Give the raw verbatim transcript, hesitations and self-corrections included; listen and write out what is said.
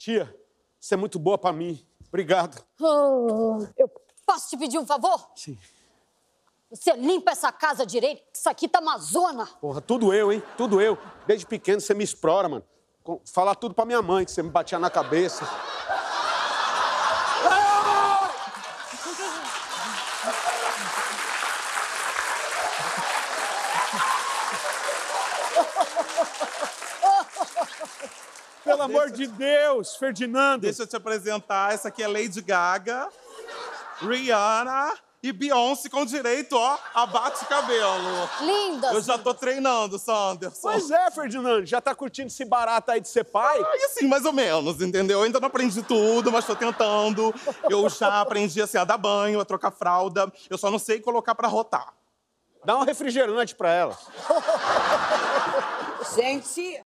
Tia, você é muito boa pra mim. Obrigado. Oh, eu posso te pedir um favor? Sim. Você limpa essa casa direito, que isso aqui tá uma zona. Porra, tudo eu, hein? Tudo eu. Desde pequeno você me explora, mano. Falar tudo pra minha mãe, que você me batia na cabeça. Pelo amor de Deus, Ferdinando. Deixa eu te apresentar. Essa aqui é Lady Gaga, Rihanna e Beyoncé com direito, ó, a bate-cabelo. Lindas. Eu já tô treinando, Sanderson. Pois é, Ferdinando. Já tá curtindo esse barato aí de ser pai? E assim, mais ou menos, entendeu? Eu ainda não aprendi tudo, mas tô tentando. Eu já aprendi, assim, a dar banho, a trocar fralda. Eu só não sei colocar pra rotar. Dá um refrigerante pra ela. Gente,